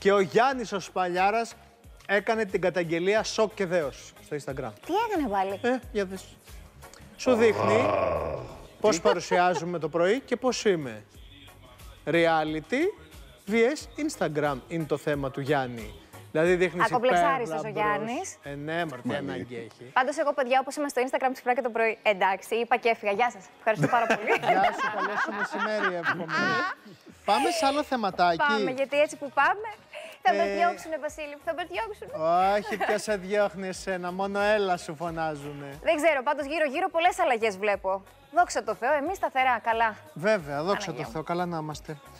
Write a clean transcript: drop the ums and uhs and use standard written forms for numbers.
Και ο Γιάννης ο Σπαλιάρας έκανε την καταγγελία σοκ και δέος στο Instagram. Τι έκανε πάλι? Για δες. Σου δείχνει πώς παρουσιάζουμε το πρωί και πώς είμαι. Reality vs Instagram είναι το θέμα του Γιάννη. Δηλαδή δείχνεις Ακομπλεξάριστος ο Γιάννης. Ναι, μωρέ, τι ανάγκη έχει. Πάντως εγώ, παιδιά, όπως είμαι στο Instagram της Φράκα το πρωί, εντάξει, είπα και έφυγα. Γεια σας. Ευχαριστώ πάρα πολύ. Γεια σου, καλό σου μεσημέρι, εύχομαι. Πάμε σε άλλο θεματάκι. Πάμε, γιατί έτσι που πάμε θα με διώξουνε, Βασίλη, θα με διώξουνε. Όχι, ποιος σε διώχνει εσένα, μόνο έλα σου φωνάζουνε. Δεν ξέρω, πάντως γύρω-γύρω πολλές αλλαγές βλέπω. Δόξα τω Θεώ, εμείς σταθερά, καλά. Βέβαια, δόξα τω Θεώ, καλά να είμαστε.